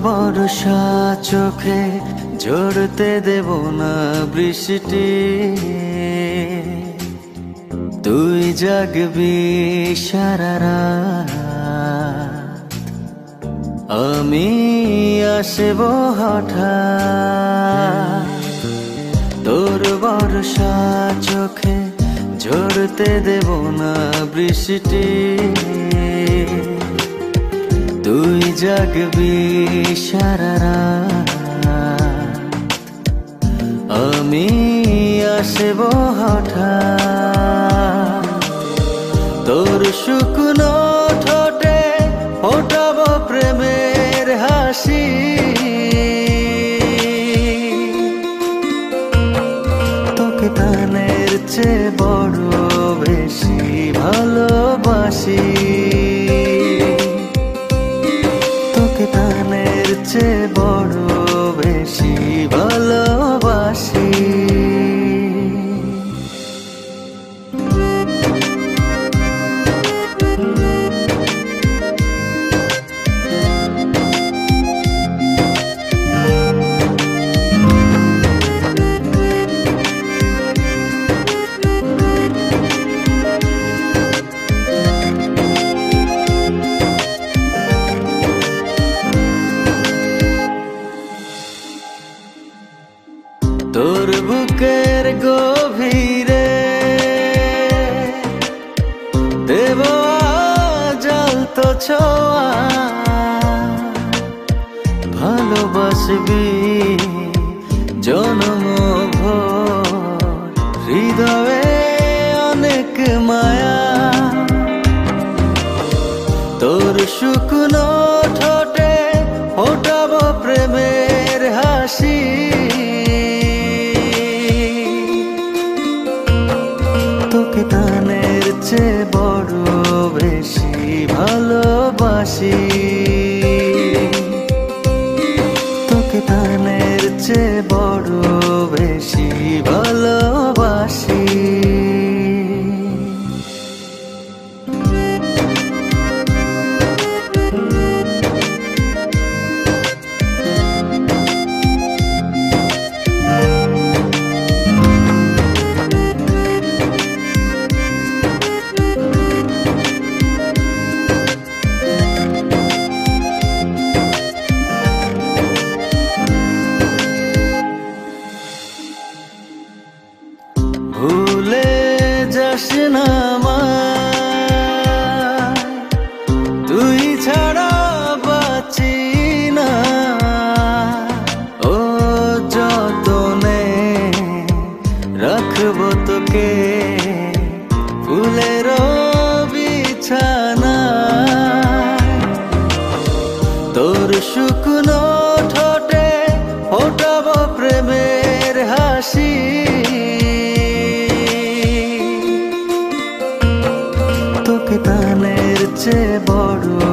বর্ষা চোখে ঝরতে দেব না বৃষ্টি, তুই জাগবি সারা রাত, আমি আসব হঠাৎ। তোর বর্ষা চোখে ঝরতে দেব না বৃষ্টি, তুই জাগবি সারা রাত, আমি আসব হঠাৎ। তোর শুকনো ঠোঁটে ফোটাবো প্রেমের হাসি, তোকে প্রাণের চেয়ে বড় বেশি ভালোবাসি, তোকে প্রাণের চেয়ে বড় বেশি ভালোবাসি। তোর বুকের গভীরে দেব জ্বলতো ছোঁয়া, ভালোবাসবি জনম ভোর, হৃদয়ে অনেক মায়া। তোর শুকনো ঠোঁটে ফোটাবো প্রেমের হাসি, তোকে প্রাণের চেয়ে বড় বেশি ভালোবাসি, তোকে প্রাণের চেয়ে বড় বেশি ভালোবাসি। ভুলে যাস না আমায়, তুই ছাড়া বাঁচি না, ও যতনে রাখবো তোকে ফুলের বিছানা। তোর শুকনো ঠোঁটে ফোটাবো প্রেমের হাসি, তোকে প্রাণের চেয়ে বড়